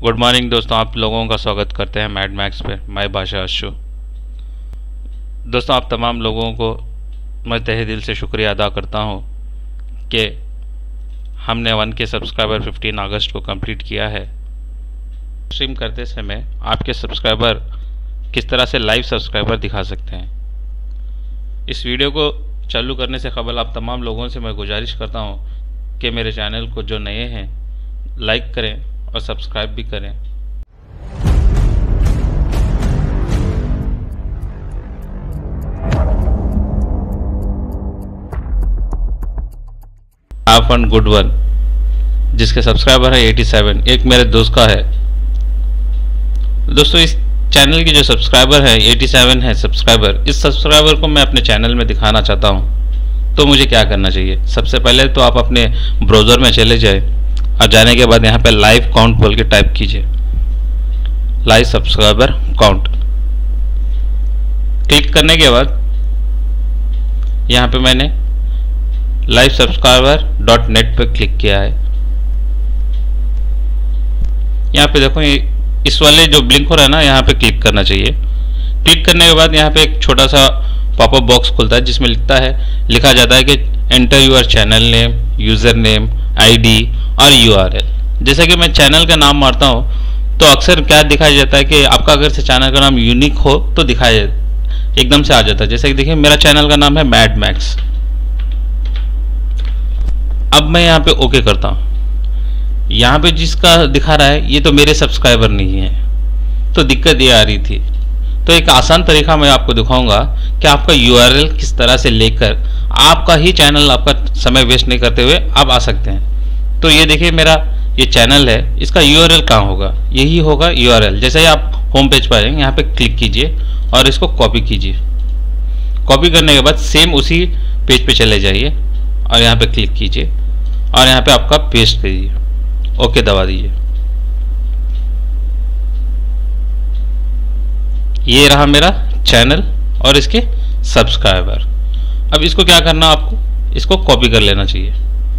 Good morning दोस्तों, आप लोगों का स्वागत करते हैं मैड मैक्स पे माई भाषा शो। दोस्तों, आप तमाम लोगों को मैं तहे दिल से शुक्रिया अदा करता हूँ कि हमने 1K सब्सक्राइबर 15 अगस्त को कंप्लीट किया है। स्ट्रीम करते समय आपके सब्सक्राइबर किस तरह से लाइव सब्सक्राइबर दिखा सकते हैं। इस वीडियो को चालू करने से कबल आप तमाम लोगों से मैं गुजारिश करता हूँ कि मेरे चैनल को जो नए हैं लाइक करें और सब्सक्राइब भी करें। हैव फन गुड वन, जिसके सब्सक्राइबर है 87, एक मेरे दोस्त का है। दोस्तों, इस चैनल की जो सब्सक्राइबर है 87 है सब्सक्राइबर, इस सब्सक्राइबर को मैं अपने चैनल में दिखाना चाहता हूं। तो मुझे क्या करना चाहिए? सबसे पहले तो आप अपने ब्राउज़र में चले जाए और जाने के बाद यहाँ पे लाइव काउंट बोल के टाइप कीजिए, लाइव सब्सक्राइबर काउंट। क्लिक करने के बाद यहाँ पे मैंने लाइव सब्सक्राइबर .net पे क्लिक किया है। यहाँ पे देखो, इस वाले जो ब्लिंक हो रहा है ना, यहाँ पे क्लिक करना चाहिए। क्लिक करने के बाद यहाँ पे एक छोटा सा पॉपअप बॉक्स खुलता है जिसमें लिखा जाता है कि enter your channel name, user name, ID और URL। जैसे कि मैं चैनल का नाम मारता हूँ तो अक्सर क्या दिखाया जाता है कि आपका अगर से चैनल का नाम यूनिक हो तो दिखाया एकदम से आ जाता है। जैसे कि देखिए, मेरा चैनल का नाम है मैड मैक्स। अब मैं यहाँ पे ओके करता हूँ। यहाँ पे जिसका दिखा रहा है ये तो मेरे सब्सक्राइबर नहीं है, तो दिक्कत ये आ रही थी। तो एक आसान तरीका मैं आपको दिखाऊंगा कि आपका URL किस तरह से लेकर आपका ही चैनल, आपका समय वेस्ट नहीं करते हुए आप आ सकते हैं। तो ये देखिए, मेरा ये चैनल है, इसका URL कहाँ होगा? यही होगा URL। जैसे ही आप होम पेज पर आएंगे, यहाँ पे क्लिक कीजिए और इसको कॉपी कीजिए। कॉपी करने के बाद सेम उसी पेज पे चले जाइए और यहाँ पे क्लिक कीजिए और यहाँ पे आपका पेस्ट करिए, ओके दबा दीजिए। ये रहा मेरा चैनल और इसके सब्सक्राइबर। अब इसको क्या करना, आपको इसको कॉपी कर लेना चाहिए।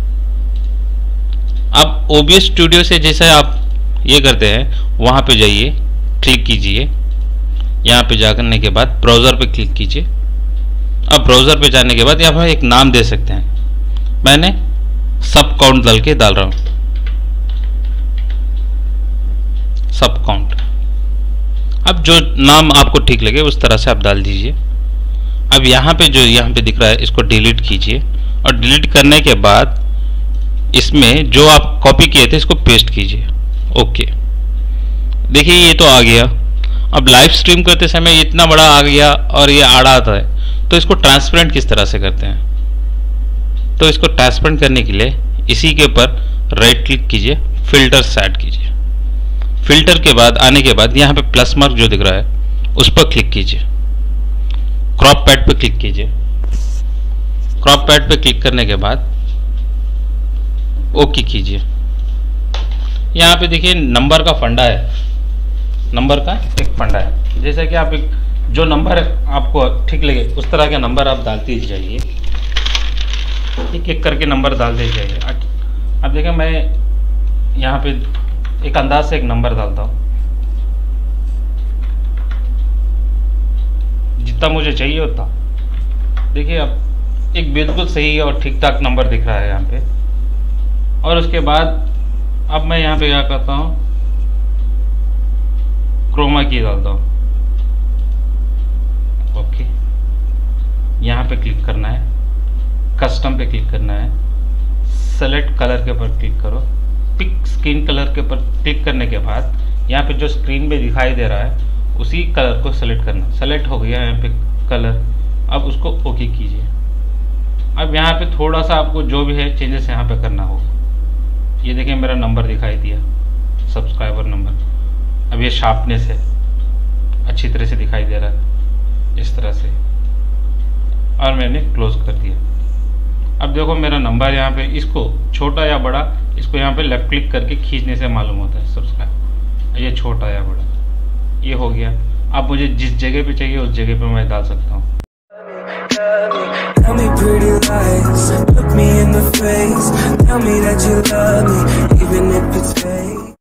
अब OBS स्टूडियो से जैसे आप ये करते हैं, वहां पे जाइए, क्लिक कीजिए। यहाँ पे जाने के बाद ब्राउज़र पे क्लिक कीजिए। अब ब्राउज़र पे जाने के बाद यहाँ पर एक नाम दे सकते हैं। मैंने सब काउंट डाल रहा हूँ, सब काउंट। अब जो नाम आपको ठीक लगे उस तरह से आप डाल दीजिए। अब यहाँ पे दिख रहा है, इसको डिलीट कीजिए और डिलीट करने के बाद इसमें जो आप कॉपी किए थे इसको पेस्ट कीजिए, ओके। देखिए, ये तो आ गया। अब लाइव स्ट्रीम करते समय इतना बड़ा आ गया और ये आड़ा आता है, तो इसको ट्रांसपेरेंट किस तरह से करते हैं? तो इसको ट्रांसपेरेंट करने के लिए इसी के ऊपर राइट क्लिक कीजिए, फिल्टर सेट कीजिए। फिल्टर के बाद आने के बाद यहाँ पे प्लस मार्क जो दिख रहा है उस पर क्लिक कीजिए। क्रॉप पैड पे क्लिक कीजिए। क्रॉप पैड पे क्लिक करने के बाद ओके कीजिए। यहाँ पे देखिए, नंबर का फंडा है, नंबर का एक फंडा है। जैसे कि आप जो नंबर आपको ठीक लगे उस तरह के नंबर आप डालते जाइए, एक एक करके नंबर डालते जाइए। अब देखिए, मैं यहाँ पे एक अंदाज से एक नंबर डालता हूँ, जितना मुझे चाहिए उतना। देखिए, अब एक बिल्कुल सही और ठीक ठाक नंबर दिख रहा है यहाँ पे। और उसके बाद अब मैं यहाँ पे क्या करता हूँ, क्रोमा की डालता हूँ, ओके। यहाँ पे क्लिक करना है, कस्टम पे क्लिक करना है, सेलेक्ट कलर के ऊपर क्लिक करो, पिक स्क्रीन कलर के ऊपर क्लिक करने के बाद यहाँ पे जो स्क्रीन में दिखाई दे रहा है उसी कलर को सेलेक्ट करना। सेलेक्ट हो गया यहाँ पे कलर, अब उसको ओके कीजिए। अब यहाँ पे थोड़ा सा आपको जो भी है चेंजेस यहाँ पे करना होगा। ये देखिए, मेरा नंबर दिखाई दिया, सब्सक्राइबर नंबर। अब ये शार्पनेस है, अच्छी तरह से दिखाई दे रहा है इस तरह से, और मैंने क्लोज कर दिया। अब देखो, मेरा नंबर यहाँ पे, इसको छोटा या बड़ा, इसको यहाँ पे लेफ्ट क्लिक करके खींचने से मालूम होता है सब्सक्राइब, ये छोटा या बड़ा, ये हो गया। अब मुझे जिस जगह पे चाहिए उस जगह पे मैं डाल सकता हूँ। Tell me pretty lies, look me in the face, tell me that you love me, even if it's fake.